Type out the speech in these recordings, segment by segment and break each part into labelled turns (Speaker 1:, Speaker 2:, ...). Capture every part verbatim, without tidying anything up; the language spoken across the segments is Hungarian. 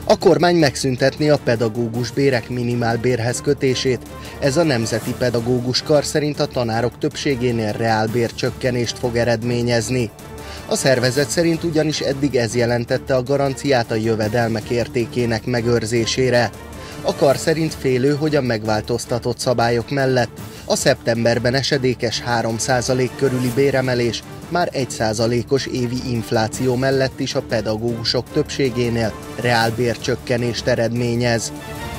Speaker 1: A kormány megszüntetné a pedagógus bérek minimálbérhez kötését. Ez a Nemzeti Pedagógus Kar szerint a tanárok többségénél reálbércsökkenést fog eredményezni. A szervezet szerint ugyanis eddig ez jelentette a garanciát a jövedelmek értékének megőrzésére. A kar szerint félő, hogy a megváltoztatott szabályok mellett a szeptemberben esedékes három százalék körüli béremelés már egy százalékos évi infláció mellett is a pedagógusok többségénél reálbércsökkenést eredményez.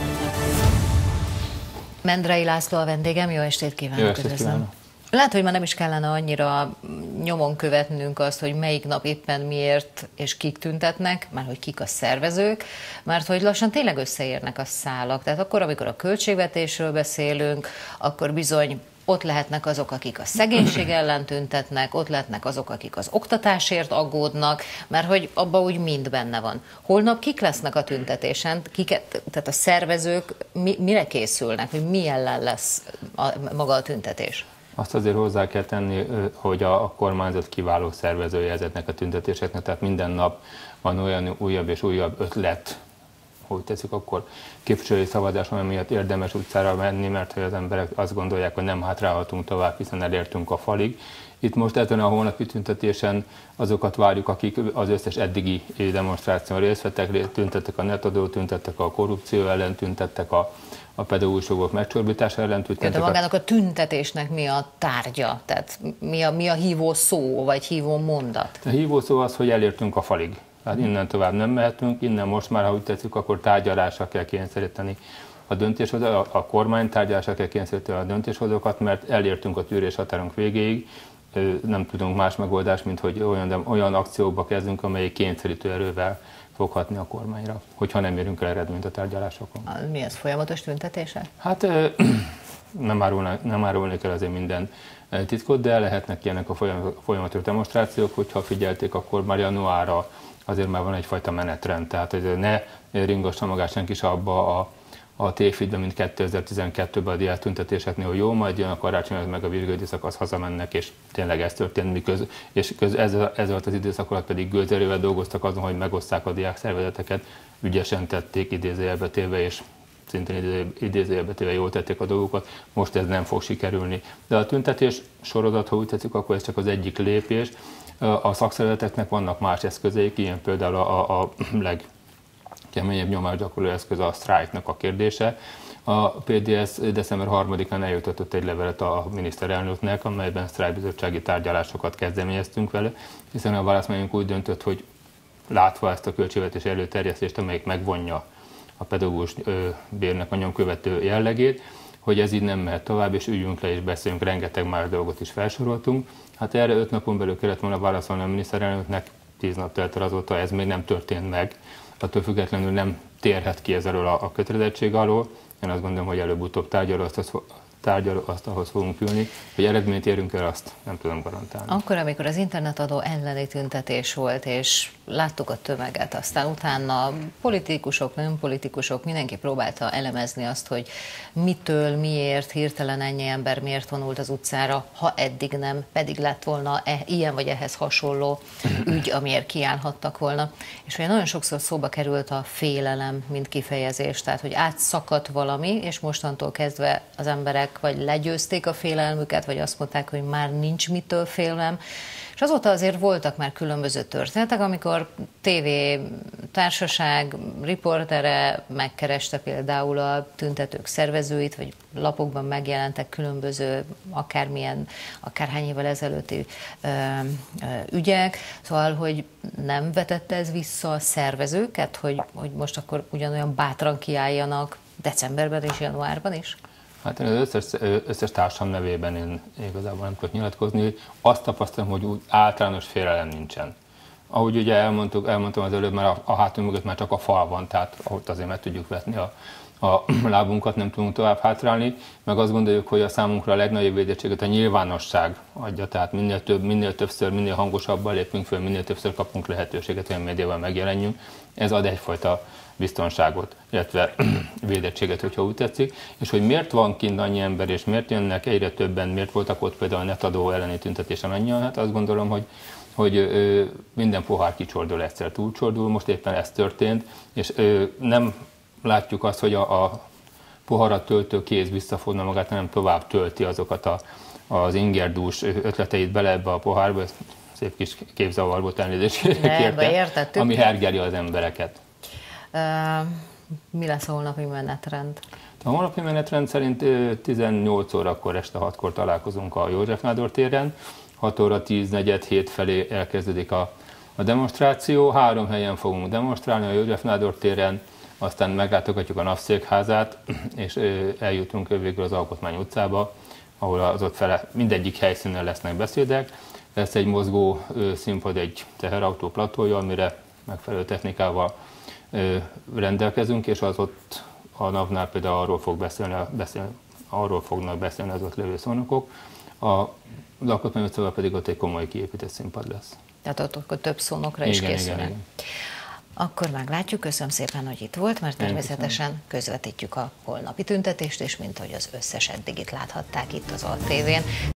Speaker 2: Mendrei László a vendégem, jó estét kívánok!
Speaker 3: Jó estét kívánok!
Speaker 2: Lehet, hogy már nem is kellene annyira nyomon követnünk azt, hogy melyik nap éppen miért és kik tüntetnek, már hogy kik a szervezők, mert hogy lassan tényleg összeérnek a szálak. Tehát akkor, amikor a költségvetésről beszélünk, akkor bizony ott lehetnek azok, akik a szegénység ellen tüntetnek, ott lehetnek azok, akik az oktatásért aggódnak, mert hogy abban úgy mind benne van. Holnap kik lesznek a tüntetésen, kiket, tehát a szervezők mi, mire készülnek, hogy mi ellen lesz a, maga a tüntetés?
Speaker 3: Azt azért hozzá kell tenni, hogy a, a kormányzat kiváló szervezője ezeknek a tüntetéseknek, tehát minden nap van olyan újabb és újabb ötlet, hogy tetszik, akkor képviselői szavazás, ami miatt érdemes utcára menni, mert hogy az emberek azt gondolják, hogy nem hátrálhatunk tovább, hiszen elértünk a falig. Itt most ezen a holnapi tüntetésen azokat várjuk, akik az összes eddigi demonstráción részt vettek, tüntettek a netadó, tüntettek a korrupció ellen, tüntettek a a pedagógusok megcsorbítása ellen tüntettek.
Speaker 2: Tehát magának a tüntetésnek mi a tárgya? Tehát mi a, mi a hívó szó, vagy hívó mondat?
Speaker 3: A hívó szó az, hogy elértünk a falig. Tehát innen tovább nem mehetünk, innen most már, ha úgy tetszik, akkor tárgyalásra kell kényszeríteni a döntéshozókat, a kormány tárgyalásra kell kényszeríteni a döntéshozókat, mert elértünk a tűrés határunk végéig, nem tudunk más megoldást, mint hogy olyan, olyan akciókba kezdünk, amelyik kényszerítő erővel fog hatni a kormányra, hogyha nem érünk el eredményt a tárgyalásokon.
Speaker 2: Mi ez, folyamatos tüntetése?
Speaker 3: Hát nem árulnék, nem árulnék el azért minden titkot, de lehetnek ilyenek a folyamatos demonstrációk, hogyha figyelték, akkor már januárra azért már van egyfajta menetrend, tehát hogy ne ringassa magát senki se abba a, a tévhitben, mint kétezer-tizenkettőben a diák tüntetéseknél, hogy jó, majd jön a karácsony, meg a vizsgai időszak, az hazamennek, és tényleg ez történt, miköz, és köz, ez, ez volt az időszak alatt pedig gőzerővel dolgoztak azon, hogy megoszták a diák szervezeteket, ügyesen tették, idézőjelbe téve, és szintén idézőjelbe téve jól tették a dolgokat, most ez nem fog sikerülni. De a tüntetés sorozat, ha úgy tetszik, akkor ez csak az egyik lépés. A szakszervezeteknek vannak más eszközeik, ilyen például a, a legkeményebb nyomásgyakorló eszköz a sztrájknak a kérdése. A pé dé es december harmadikán eljutatott egy levelet a miniszterelnöknek, amelyben sztrájkbizottsági tárgyalásokat kezdeményeztünk vele, hiszen a választmányunk úgy döntött, hogy látva ezt a költségvetés előterjesztést, amelyik megvonja a pedagógus bérnek a nyomkövető jellegét, hogy ez így nem mehet tovább, és üljünk le és beszéljünk, rengeteg más dolgot is felsoroltunk. Hát erre öt napon belül kellett volna válaszolni a miniszterelnöknek, tíz nap telt el azóta, ez még nem történt meg. Attól függetlenül nem térhet ki ez elől a, a kötelezettség alól. Én azt gondolom, hogy előbb-utóbb tárgyalóasztalhoz fogunk ülni, hogy eredményt érünk el, azt nem tudom garantálni.
Speaker 2: Akkor, amikor az internetadó elleni tüntetés volt, és láttuk a tömeget, aztán utána politikusok, nem politikusok, mindenki próbálta elemezni azt, hogy mitől, miért, hirtelen ennyi ember miért vonult az utcára, ha eddig nem, pedig lett volna e, ilyen vagy ehhez hasonló ügy, amiért kiállhattak volna. És olyan nagyon sokszor szóba került a félelem, mint kifejezés, tehát hogy átszakadt valami, és mostantól kezdve az emberek vagy legyőzték a félelmüket, vagy azt mondták, hogy már nincs mitől félelem. És azóta azért voltak már különböző történetek, amikor tévé társaság riportere megkereste például a tüntetők szervezőit, vagy lapokban megjelentek különböző, akármilyen, akárhány évvel ezelőtti ö, ö, ügyek. Szóval, hogy nem vetette ez vissza a szervezőket, hogy, hogy most akkor ugyanolyan bátran kiálljanak decemberben és januárban is?
Speaker 3: Hát én az összes, összes társam nevében én igazából nem tudok nyilatkozni. Azt tapasztalom, hogy úgy általános félelem nincsen. Ahogy ugye elmondtuk, elmondtam az előbb, mert a, a hátunk mögött már csak a fal van, tehát ott azért meg tudjuk vetni a, a lábunkat, nem tudunk tovább hátrálni, meg azt gondoljuk, hogy a számunkra a legnagyobb védettséget a nyilvánosság adja, tehát minél több, minél többször, minél hangosabban lépünk föl, minél többször kapunk lehetőséget, hogy a médiában megjelenjünk. Ez ad egyfajta biztonságot, illetve védettséget, hogyha úgy tetszik, és hogy miért van kint annyi ember, és miért jönnek egyre többen, miért voltak ott például a netadó elleni tüntetésen annyian, hát azt gondolom, hogy hogy ö, minden pohár kicsordul, egyszer túlcsordul, most éppen ez történt, és ö, nem látjuk azt, hogy a, a poharat töltő kéz visszafogna magát, hanem tovább tölti azokat a, az ingerdús ötleteit bele ebbe a pohárba, ez szép kis képzavar volt, elnézést kértem, ami hergeli az embereket.
Speaker 2: Uh, mi lesz a holnapi menetrend?
Speaker 3: A holnapi menetrend szerint tizennyolc órakor, este hatkor találkozunk a József Nádor téren, hat óra tíz negyed hét felé elkezdődik a, a demonstráció. Három helyen fogunk demonstrálni a József Nádor téren, aztán meglátogatjuk a napszékházát, és eljutunk végül az Alkotmány utcába, ahol az ott fele mindegyik helyszínen lesznek beszédek. Lesz egy mozgó színpad, egy teherautó platója, amire megfelelő technikával rendelkezünk, és az ott a napnál például arról, fog beszélni, beszél, arról fognak beszélni az ott lévő szónokok. A Alkotmány utcában pedig ott egy komoly kiépített színpad lesz.
Speaker 2: Tehát ott akkor több szónokra is
Speaker 3: igen,
Speaker 2: készülnek.
Speaker 3: igen, igen.
Speaker 2: Akkor meglátjuk, köszönöm szépen, hogy itt volt, mert természetesen közvetítjük a holnapi tüntetést, és mint ahogy az összes eddigit láthatták itt az á té vén.